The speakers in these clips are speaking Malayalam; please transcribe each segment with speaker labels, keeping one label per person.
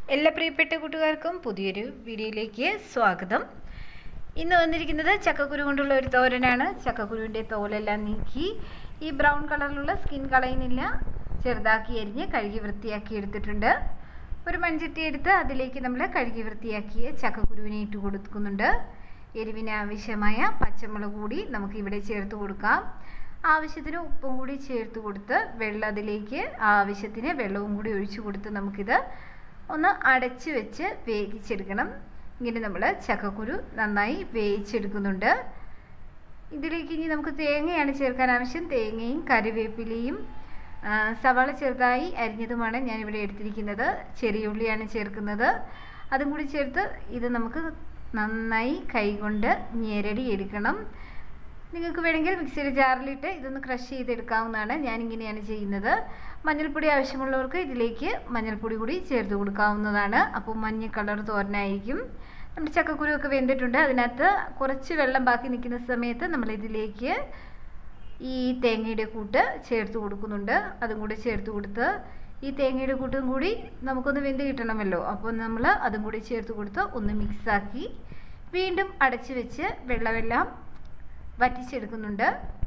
Speaker 1: എല്ലാ പ്രിയപ്പെട്ട കൂട്ടുകാർക്കും പുതിയൊരു വീഡിയോയിലേക്ക് സ്വാഗതം. ഇന്ന് വന്നിരിക്കുന്നത് ചക്കക്കുരു കൊണ്ടുള്ള ഒരു തോരനാണ്. ചക്കക്കുരുവിൻ്റെ തോലെല്ലാം നീക്കി ഈ ബ്രൗൺ കളറിലുള്ള സ്കിൻ കളയുന്നില്ല, ചെറുതാക്കി അരിഞ്ഞ് കഴുകി വൃത്തിയാക്കി എടുത്തിട്ടുണ്ട്. ഒരു മൺചട്ടി എടുത്ത് അതിലേക്ക് നമ്മൾ കഴുകി വൃത്തിയാക്കിയ ചക്കക്കുരുവിനെ ഇട്ട് കൊടുക്കുന്നുണ്ട്. എരിവിന് ആവശ്യമായ പച്ചമുളക് കൂടി നമുക്ക് ഇവിടെ ചേർത്ത് കൊടുക്കാം. ആവശ്യത്തിന് ഉപ്പും കൂടി ചേർത്ത് കൊടുത്ത് അതിലേക്ക് ആവശ്യത്തിന് വെള്ളവും കൂടി ഒഴിച്ചു കൊടുത്ത് നമുക്കിത് ഒന്ന് അടച്ച് വെച്ച് വേവിച്ചെടുക്കണം. ഇങ്ങനെ നമ്മൾ ചക്കക്കുരു നന്നായി വേവിച്ചെടുക്കുന്നുണ്ട്. ഇതിലേക്ക് ഇനി നമുക്ക് തേങ്ങയാണ് ചേർക്കാൻ ആവശ്യം. തേങ്ങയും കറിവേപ്പിലയും സവാള ചെറുതായി അരിഞ്ഞതുമാണ് ഞാനിവിടെ എടുത്തിരിക്കുന്നത്. ചെറിയ ഉള്ളിയാണ് ചേർക്കുന്നത്. അതും കൂടി ചേർത്ത് ഇത് നമുക്ക് നന്നായി കൈകൊണ്ട് ഞെരടി എടുക്കണം. നിങ്ങൾക്ക് വേണമെങ്കിൽ മിക്സിയുടെ ജാറിലിട്ട് ഇതൊന്ന് ക്രഷ് ചെയ്തെടുക്കാവുന്നതാണ്. ഞാനിങ്ങനെയാണ് ചെയ്യുന്നത്. മഞ്ഞൾപ്പൊടി ആവശ്യമുള്ളവർക്ക് ഇതിലേക്ക് മഞ്ഞൾപ്പൊടി കൂടി ചേർത്ത് കൊടുക്കാവുന്നതാണ്. അപ്പോൾ മഞ്ഞ കളർ തോരനായിരിക്കും. നമ്മുടെ ചക്കക്കുരുവൊക്കെ വെന്തിട്ടുണ്ട്. അതിനകത്ത് കുറച്ച് വെള്ളം ബാക്കി നിൽക്കുന്ന സമയത്ത് നമ്മളിതിലേക്ക് ഈ തേങ്ങയുടെ കൂട്ട് ചേർത്ത് കൊടുക്കുന്നുണ്ട്. അതും കൂടി ചേർത്ത് കൊടുത്ത് ഈ തേങ്ങയുടെ കൂട്ടും കൂടി നമുക്കൊന്ന് വെന്ത് കിട്ടണമല്ലോ. അപ്പോൾ നമ്മൾ അതും കൂടി ചേർത്ത് കൊടുത്ത് ഒന്ന് മിക്സാക്കി വീണ്ടും അടച്ച് വെച്ച് വെള്ളമെല്ലാം വറ്റിച്ചെടുക്കുന്നുണ്ട്.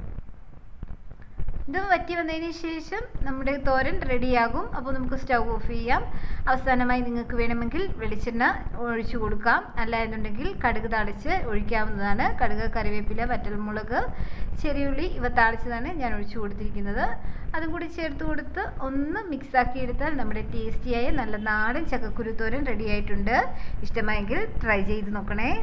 Speaker 1: ഇത് വറ്റി വന്നതിന് ശേഷം നമ്മുടെ തോരൻ റെഡിയാകും. അപ്പോൾ നമുക്ക് സ്റ്റൗ ഓഫ് ചെയ്യാം. അവസാനമായി നിങ്ങൾക്ക് വേണമെങ്കിൽ വെളിച്ചെണ്ണ ഒഴിച്ചു കൊടുക്കാം. അല്ല എന്നുണ്ടെങ്കിൽ കടുക് താളിച്ച് ഒഴിക്കാവുന്നതാണ്. കടുക്, കറിവേപ്പില, വറ്റൽമുളക്, ചെറിയുള്ളി ഇവ താളിച്ചതാണ് ഞാൻ ഒഴിച്ചു കൊടുത്തിരിക്കുന്നത്. അതും കൂടി ചേർത്ത് കൊടുത്ത് ഒന്ന് മിക്സാക്കി എടുത്താൽ നമ്മുടെ ടേസ്റ്റിയായ നല്ല നാടൻ ചക്കക്കുരു തോരൻ റെഡിയായിട്ടുണ്ട്. ഇഷ്ടമായെങ്കിൽ ട്രൈ ചെയ്ത് നോക്കണേ.